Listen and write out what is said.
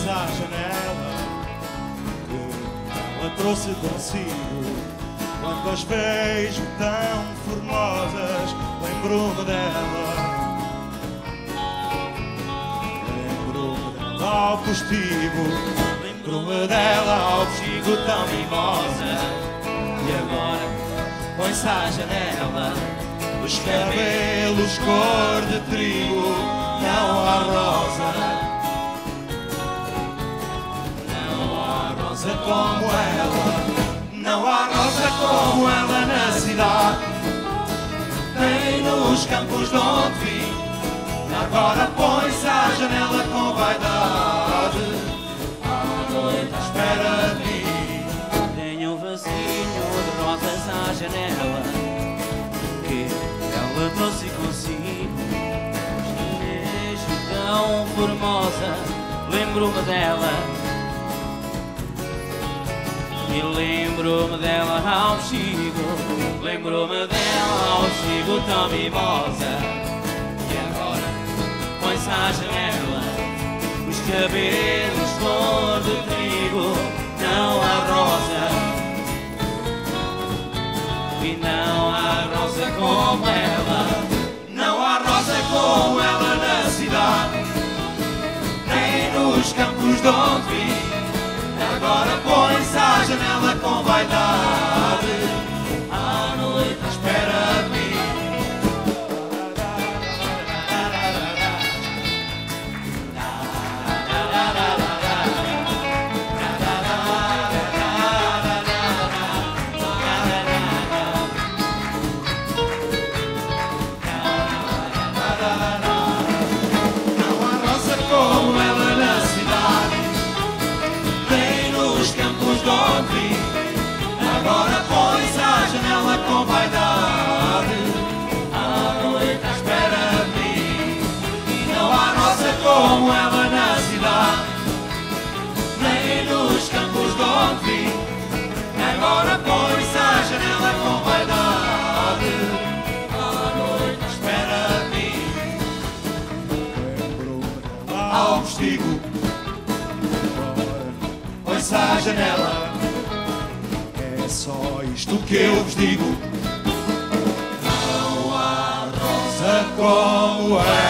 à janela que ela trouxe consigo. Quando as vejo tão formosas, lembro-me dela. Lembro-me dela ao postigo, lembro-me dela ao postigo tão mimosa. E agora põe-se à janela, os cabelos cor de trigo, não há rosa. Não há rosa como ela, não há rosa como ela na cidade, nem nos campos de onde vim. Agora põe-se à janela com vaidade, à noite à espera de mim. Tenho um vasinho de rosas à janela que ela trouxe consigo. Vejo tão formosa, lembro-me dela. E lembro-me dela ao vestido, lembro-me dela ao vestido tão mimosa. E agora põe-se à janela, os cabelos cor de trigo, não há rosa. E não há rosa como ela, não há rosa como ela na cidade, nem nos campos de onde vim. Agora põe-se à janela com vaidade, à noite à espera de mim. Não há rosa como ela na cidade, campos de onde vim. Agora põe-se à janela com vaidade, à noite à espera de mim. E não há rosa como ela na cidade, nem nos campos de onde vim. Agora põe-se à janela com vaidade, à noite à espera de mim. Lembro-me dela ao postigo, põe-se à janela, é só isto que eu vos digo. Não há rosa como ela.